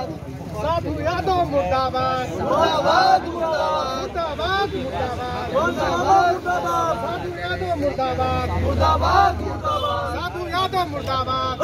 साधु यादव मुर्दाबाद मुर्दाबाद मुर्दाबाद मुर्दाबाद साधु यादव मुर्दाबाद मुर्दाबाद साधु यादव मुर्दाबाद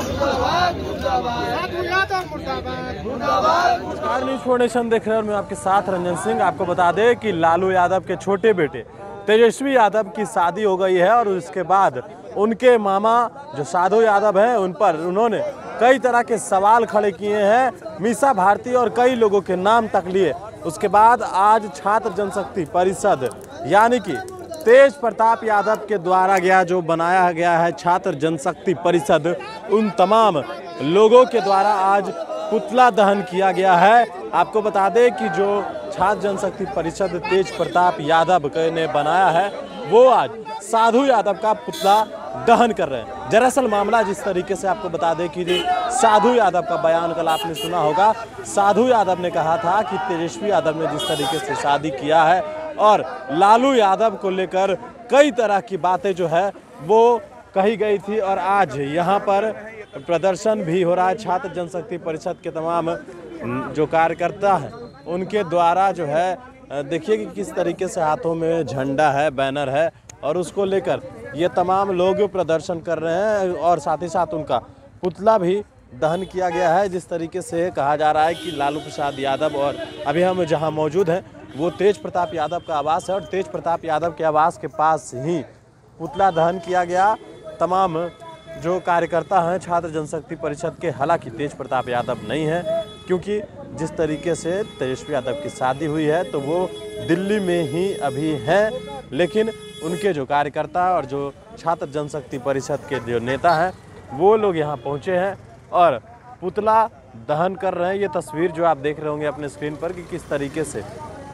साधु यादव मुर्दाबाद। नमस्कार, न्यूज़ 4 नेशन देख रहे हैं और मैं आपके साथ रंजन सिंह। आपको बता दें कि लालू यादव के छोटे बेटे तेजस्वी यादव की शादी हो गई है और उसके बाद उनके मामा जो साधु यादव हैं उन पर उन्होंने कई तरह के सवाल खड़े किए हैं, मीसा भारती और कई लोगों के नाम तक लिए। उसके बाद आज छात्र जनशक्ति परिषद यानी कि तेज प्रताप यादव के द्वारा जो बनाया गया है छात्र जनशक्ति परिषद, उन तमाम लोगों के द्वारा आज पुतला दहन किया गया है। आपको बता दें कि जो छात्र जनशक्ति परिषद तेज प्रताप यादव ने बनाया है वो आज साधु यादव का पुतला दहन कर रहे हैं। दरअसल मामला जिस तरीके से आपको बता दें कि साधु यादव का बयान कल आपने सुना होगा। साधु यादव ने कहा था कि तेजस्वी यादव ने जिस तरीके से शादी किया है और लालू यादव को लेकर कई तरह की बातें जो है वो कही गई थी और आज यहाँ पर प्रदर्शन भी हो रहा है। छात्र जनशक्ति परिषद के तमाम जो कार्यकर्ता हैं उनके द्वारा जो है देखिए कि किस तरीके से हाथों में झंडा है, बैनर है और उसको लेकर ये तमाम लोग प्रदर्शन कर रहे हैं और साथ ही साथ उनका पुतला भी दहन किया गया है। जिस तरीके से कहा जा रहा है कि लालू प्रसाद यादव और अभी हम जहां मौजूद हैं वो तेज प्रताप यादव का आवास है और तेज प्रताप यादव के आवास के पास ही पुतला दहन किया गया। तमाम जो कार्यकर्ता हैं छात्र जनशक्ति परिषद के, हालांकि तेज प्रताप यादव नहीं है क्योंकि जिस तरीके से तेजस्वी यादव की शादी हुई है तो वो दिल्ली में ही अभी हैं, लेकिन उनके जो कार्यकर्ता और जो छात्र जनशक्ति परिषद के जो नेता हैं वो लोग यहाँ पहुँचे हैं और पुतला दहन कर रहे हैं। ये तस्वीर जो आप देख रहे होंगे अपने स्क्रीन पर कि किस तरीके से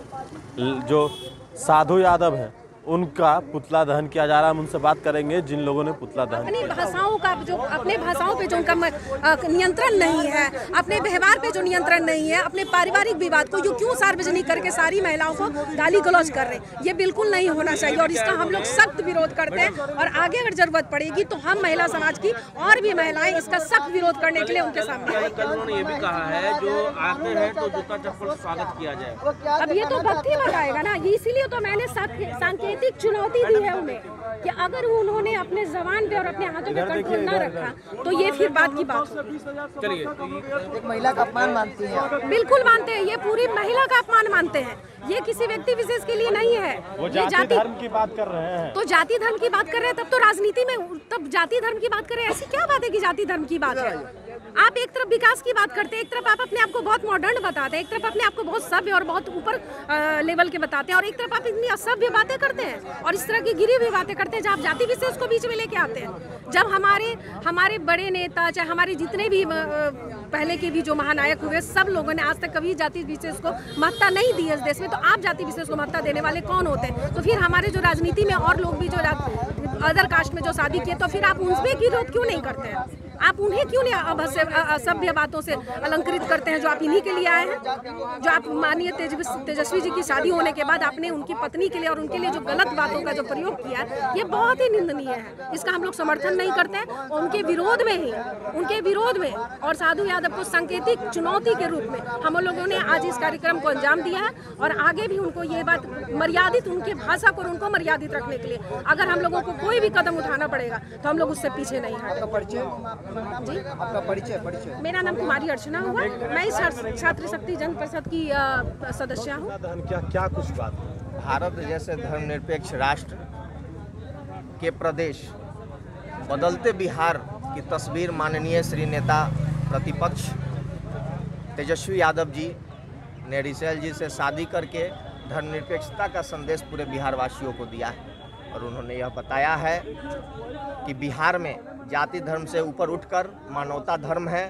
जो साधु यादव हैं उनका पुतला दहन किया जा रहा है। हम उनसे बात करेंगे जिन लोगों ने पुतला दहन अपनी भाषाओं का जो अपने भाषाओं पे जो उनका नियंत्रण नहीं है, अपने व्यवहार पे जो नियंत्रण नहीं है, अपने पारिवारिक विवाद को जो क्यों सार्वजनिक करके सारी महिलाओं को गाली गलौज कर रहे हैं, ये बिल्कुल नहीं होना चाहिए और इसका हम लोग सख्त विरोध करते हैं। और आगे अगर जरूरत पड़ेगी तो हम महिला समाज की और भी महिलाएं इसका सख्त विरोध करने के लिए उनके सामने आएंगी। उन्होंने ये भी कहा है जो आते हैं तो जूता चप्पल स्वागत किया जाए। अब ये तो वक्त ही बताएगा ना, इसीलिए तो मैंने सांकेतिक चुनौती दी है उन्हें कि अगर उन्होंने अपने जबान पे और अपने हाथों पे कंट्रोल ना रखा तो ये फिर बात की बात। चलिए, एक महिला का अपमान मानती है। बिल्कुल मानते हैं, ये पूरी महिला का अपमान मानते हैं। ये किसी व्यक्ति विशेष के लिए नहीं है। वो जाति धर्म की बात कर रहे हैं तो जाति धर्म की बात कर रहे हैं तब तो राजनीति में तब जाति धर्म की बात कर रहे हैं। ऐसी क्या बात है कि जाति धर्म की बात है? आप एक तरफ विकास की बात करते हैं, एक तरफ आप अपने आप को बहुत मॉडर्न बताते हैं, एक तरफ अपने आप को बहुत सभ्य और बहुत ऊपर लेवल के बताते हैं और एक तरफ आप इतनी असभ्य बातें करते हैं और इस तरह की गिरी हुई बातें करते हैं जहाँ आप जाति विशेष को बीच में लेके आते हैं। जब हमारे बड़े नेता चाहे हमारे जितने भी पहले के भी जो महानायक हुए सब लोगों ने आज तक कभी जाति विशेष को महत्ता नहीं दी है इस देश में, तो आप जाति विशेष को महत्ता देने वाले कौन होते हैं? तो फिर हमारे जो राजनीति में और लोग भी जो अदर कास्ट में जो शादी किए तो फिर आप उनसे विरोध क्यों नहीं करते हैं? आप उन्हें क्यों नहीं असभ्य बातों से अलंकृत करते हैं जो आप इन्हीं के लिए आए हैं? जो आप मानिए तेजस्वी जी की शादी होने के बाद आपने उनकी पत्नी के लिए और उनके लिए जो गलत बातों का जो प्रयोग किया ये बहुत ही निंदनीय है। इसका हम लोग समर्थन नहीं करते हैं। उनके विरोध में और साधु यादव को सांकेतिक चुनौती के रूप में हम लोगों ने आज इस कार्यक्रम को अंजाम दिया है और आगे भी उनको ये बात मर्यादित उनके भाषा को उनको मर्यादित रखने के लिए अगर हम लोगों को कोई भी कदम उठाना पड़ेगा तो हम लोग उससे पीछे नहीं हटेंगे। जी, आपका परिचय? मेरा नाम कुमारी अर्चना हुआ, मैं इस छात्र शक्ति जन परिषद की सदस्य हूँ। क्या कुछ बात? भारत जैसे धर्मनिरपेक्ष राष्ट्र के प्रदेश बदलते बिहार की तस्वीर माननीय श्री नेता प्रतिपक्ष तेजस्वी यादव जी ने रिसेल जी से शादी करके धर्मनिरपेक्षता का संदेश पूरे बिहार वासियों को दिया है और उन्होंने यह बताया है कि बिहार में जाति धर्म से ऊपर उठकर मानवता धर्म है।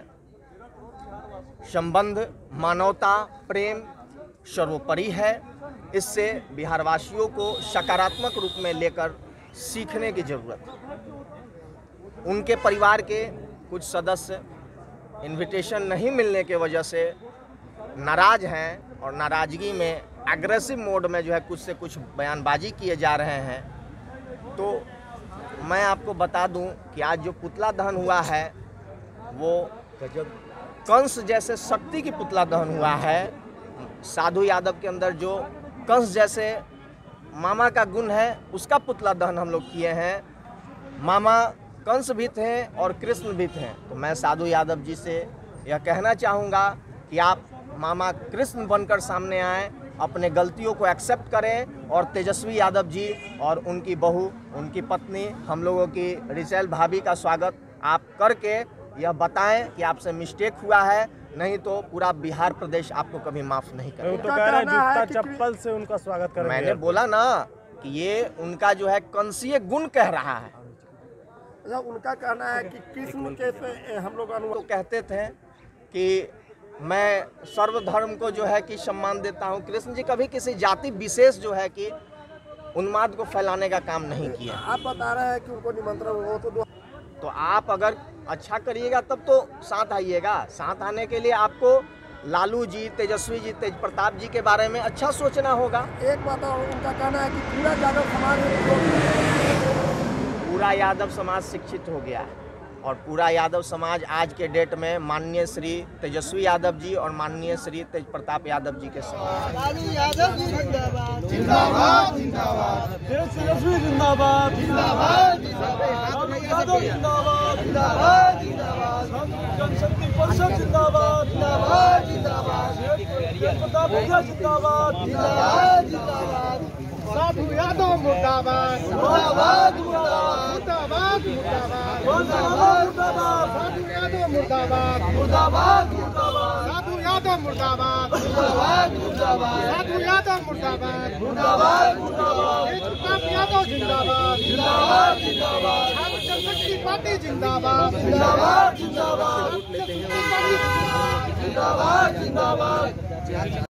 संबंध मानवता प्रेम सर्वोपरि है। इससे बिहारवासियों को सकारात्मक रूप में लेकर सीखने की जरूरत है। उनके परिवार के कुछ सदस्य इनविटेशन नहीं मिलने के वजह से नाराज हैं और नाराजगी में एग्रेसिव मोड में जो है कुछ से कुछ बयानबाजी किए जा रहे हैं। तो मैं आपको बता दूं कि आज जो पुतला दहन हुआ है वो कंस जैसे शक्ति की पुतला दहन हुआ है। साधु यादव के अंदर जो कंस जैसे मामा का गुण है उसका पुतला दहन हम लोग किए हैं। मामा कंस भी थे और कृष्ण भी थे। तो मैं साधु यादव जी से यह कहना चाहूँगा कि आप मामा कृष्ण बनकर सामने आएँ, अपने गलतियों को एक्सेप्ट करें और तेजस्वी यादव जी और उनकी बहू, उनकी पत्नी, हम लोगों की रिचेल भाभी का स्वागत आप करके यह बताएं कि आपसे मिस्टेक हुआ है, नहीं तो पूरा बिहार प्रदेश आपको कभी माफ नहीं करेगा। तो कह रहे हैं जूता चप्पल से उनका स्वागत करेंगे। मैंने बोला ना कि ये उनका जो है कंसीय गुण कह रहा है। उनका कहना है कि कृष्ण कैसे हम लोग तो कहते थे कि मैं सर्वधर्म को जो है कि सम्मान देता हूँ। कृष्ण जी कभी किसी जाति विशेष जो है कि उन्माद को फैलाने का काम नहीं किया। आप बता रहे हैं कि उनको निमंत्रण हो तो आप अगर अच्छा करिएगा तब तो साथ आइएगा। साथ आने के लिए आपको लालू जी, तेजस्वी जी, तेज प्रताप जी के बारे में अच्छा सोचना होगा। एक बात और उनका कहना है कि पूरा यादव समाज पूरा यादव समाज शिक्षित हो गया है और पूरा यादव समाज आज के डेट में माननीय श्री तेजस्वी यादव जी और माननीय श्री तेज प्रताप यादव जी के साथ। लालू यादव जी जिंदाबाद, जिंदाबाद, जिंदाबाद, तेजस्वी जिंदाबाद, जिंदाबाद, जिंदाबाद, यादव जिंदाबाद, जिंदाबाद, जिंदाबाद, जनशक्ति परिषद जिंदाबाद, जिंदाबाद, जिंदाबाद, प्रताप जिंदाबाद, जिंदाबाद, जिंदाबाद, साधु यादव मुर्दाबाद, मुर्दाबाद, मुर्दाबाद, मुर्दाबाद, मुर्दाबाद, साधु यादव मुर्दाबाद, मुर्दाबाद, मुर्दाबाद, साधु यादव मुर्दाबाद, मुर्दाबाद, मुर्दाबाद, साधु यादव मुर्दाबाद, मुर्दाबाद, मुर्दाबाद, प्रताप यादव जिंदाबाद, जिंदाबाद, जिंदाबाद, जनशक्ति पार्टी जिंदाबाद, जिंदाबाद, जिंदाबाद, जिंदाबाद, जिंदाबाद।